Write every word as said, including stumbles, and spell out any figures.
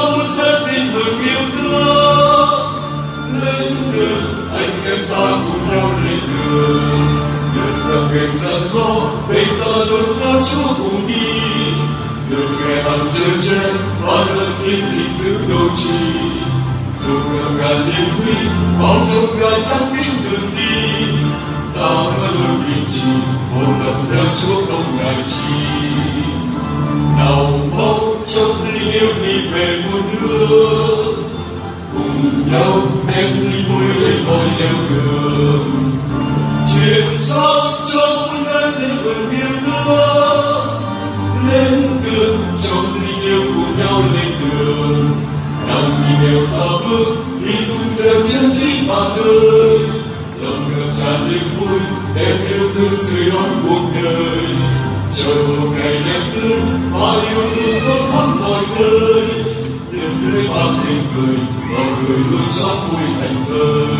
muôn dân tin mừng yêu thương. Lên đường anh em ta cùng nhau lên đường, đường gặp ngày gian khó để ta luôn có Chúa cùng đi. Đường nghe hàng trời chen và lần thiên gìn giữ đôi trì, dù ngàn ngàn niềm huy bao trong gai sáng kính đường đi. Ta vẫn luôn kiên trì một lòng theo Chúa không ngại chi. Nào mau trong tình yêu đi về muôn nước, cùng nhau đem ly vui lên mọi nẻo đường. Truyền sống cho muôn dân đến mừng yêu thương. Lên đường trong tình yêu cùng nhau lên đường. Nằm nhìn đều ta bước đi cùng theo chân lý bạn ơi. Lòng ngập tràn niềm vui đem yêu thương sưởi ấm cuộc đời. Chờ một ngày đẹp tươi và yêu thương có khắp mọi nơi. Niềm tươi vang tiếng cười và người luôn sống vui thành thơi.